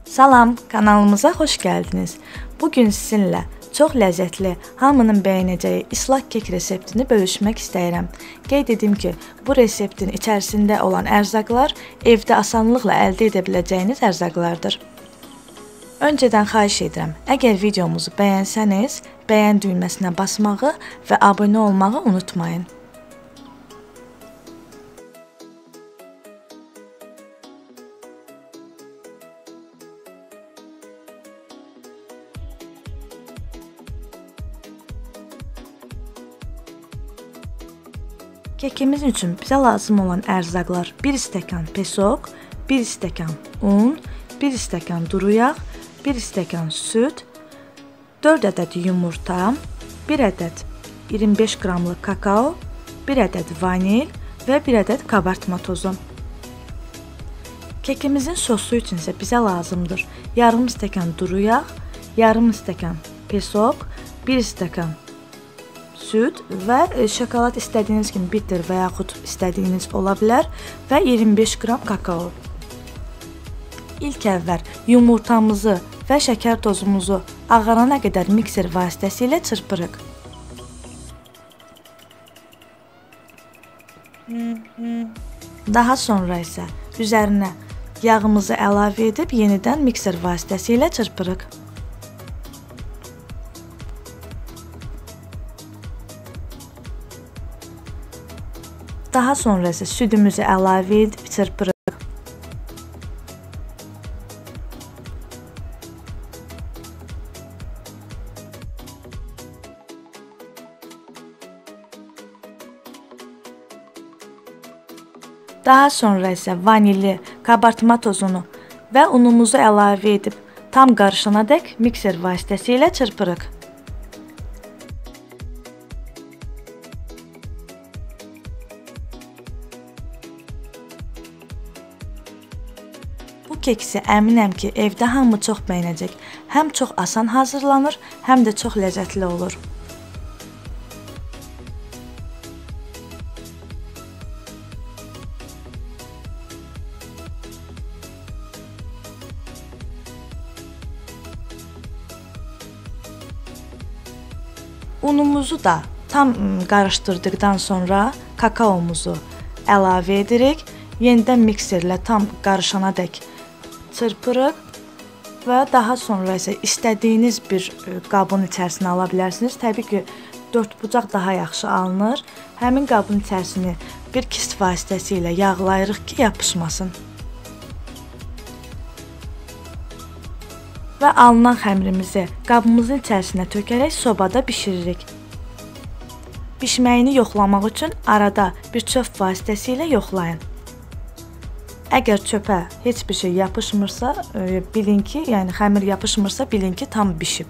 Salam, kanalımıza xoş gəldiniz. Bugün sizinlə çox ləzzətli, hamının bəyənəcəyi islaq kek reseptini bölüşmək istəyirəm. Qeyd edim ki, bu reseptin içərisində olan ərzaqlar evdə asanlıqla əldə edə biləcəyiniz ərzaqlardır. Öncədən xahiş edirəm, əgər videomuzu bəyənsəniz, bəyən düyməsinə basmağı və abunə olmağı unutmayın. Kekimiz üçün bizə lazım olan ərzaqlar 1 stəkan pesok, 1 stəkan un, 1 stəkan duru yağ, 1 stəkan süd, 4 ədəd yumurta, 1 ədəd 25 qramlıq kakao, 1 ədəd vanil və 1 ədəd kabartma tozu. Kekimizin sosu üçün isə bizə lazımdır yarım stəkan duru yağ, yarım stəkan pesok, 1 stəkan süd və şokolad istədiyiniz kimi bitter və yaxud istədiyiniz ola bilər və 25 qram kakao. İlk əvvəl yumurtamızı və şəkər tozumuzu ağarana qədər mikser vasitəsilə çırpırıq. Daha sonra isə üzərinə yağımızı əlavə edib yenidən mikser vasitəsilə çırpırıq. Daha sonra isə südümüzü əlavə edib çırpırıq. Daha sonra isə vanili, kabartma tozunu və unumuzu əlavə edib tam qarışanadək mikser vasitəsilə çırpırıq. Bu keksi əminəm ki, evdə hamı çox bəyənəcək. Həm çox asan hazırlanır, həm də çox ləzzətli olur. Unumuzu da tam qarışdırdıqdan sonra kakaomuzu əlavə edirik. Yenidən mikserlə tam qarışanadək çırpırıq və daha sonra isə istədiyiniz bir qabın içərisinə ala bilərsiniz. Təbii ki, 4 bucaq daha yaxşı alınır. Həmin qabın içərisini bir kist vasitəsilə yağlayırıq ki, yapışmasın. Və alınan xəmirimizi qabımızın içərisinə tökərək sobada bişiririk. Bişməyini yoxlamaq üçün arada bir çöp vasitəsilə yoxlayın. Əgər çöpə heç bir şey yapışmırsa, bilin ki, yəni xəmir yapışmırsa, bilin ki, tam bişib.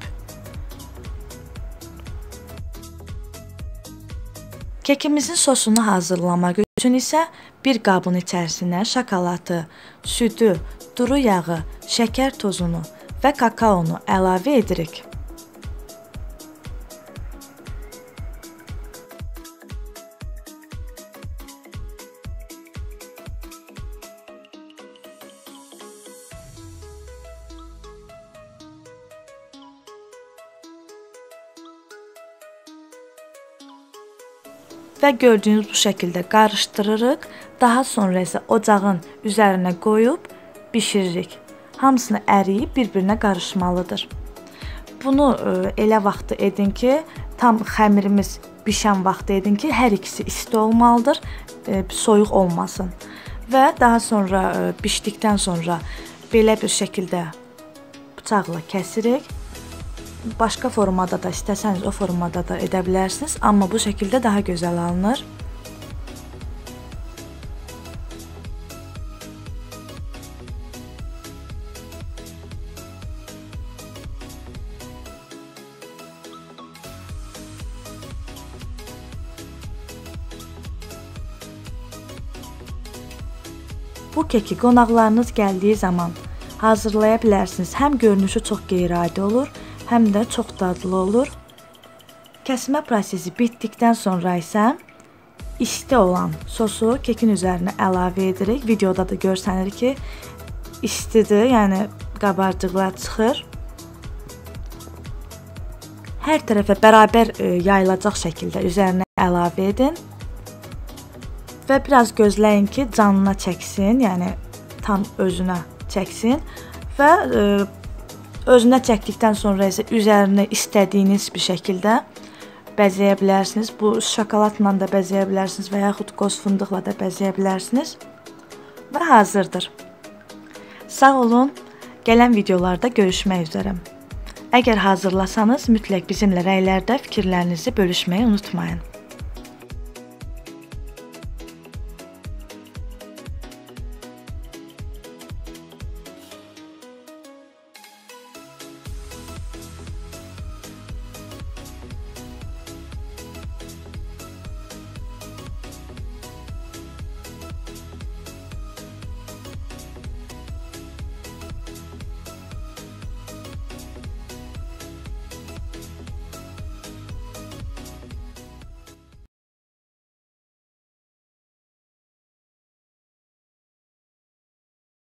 Kekimizin sosunu hazırlamaq üçün isə bir qabın içərisinə şokoladı, südü, duru yağı, şəkər tozunu və kakaonu əlavə edirik. Və gördüyünüz bu şəkildə qarışdırırıq. Daha sonra isə ocağın üzərinə qoyub bişiririk. Hamısını əriyib bir-birinə qarışmalıdır. Bunu elə vaxtı edin ki, tam xəmirimiz bişən vaxtı edin ki, hər ikisi isti olmalıdır, soyuq olmasın. Və daha sonra bişdikdən sonra belə bir şəkildə bıçaqla kəsirik. Başqa formada da istəsəniz o formada da edə bilərsiniz, amma bu şəkildə daha gözəl alınır. Bu keki qonaqlarınız gəldiyi zaman hazırlaya bilərsiniz. Həm görünüşü çox qeyri-adi olur, həm də çox dadlı olur. Kəsmə prosesi bitdikdən sonra isə isti olan sosu kekin üzərinə əlavə edirik. Videoda da görsənir ki, istidir, yəni qabarcıqlar çıxır. Hər tərəfə bərabər yayılacaq şəkildə üzərinə əlavə edin. Və biraz gözləyin ki, canına çəksin, yəni tam özünə çəksin və özünə çəkdikdən sonra isə üzərini istədiyiniz bir şəkildə bəzəyə bilərsiniz. Bu şokoladla da bəzəyə bilərsiniz və yaxud qoz fındıqla da bəzəyə bilərsiniz. Və hazırdır. Sağ olun. Gələn videolarda görüşmək üzrə. Əgər hazırlasanız, mütləq bizimlə rəylərdə fikirlərinizi bölüşməyi unutmayın.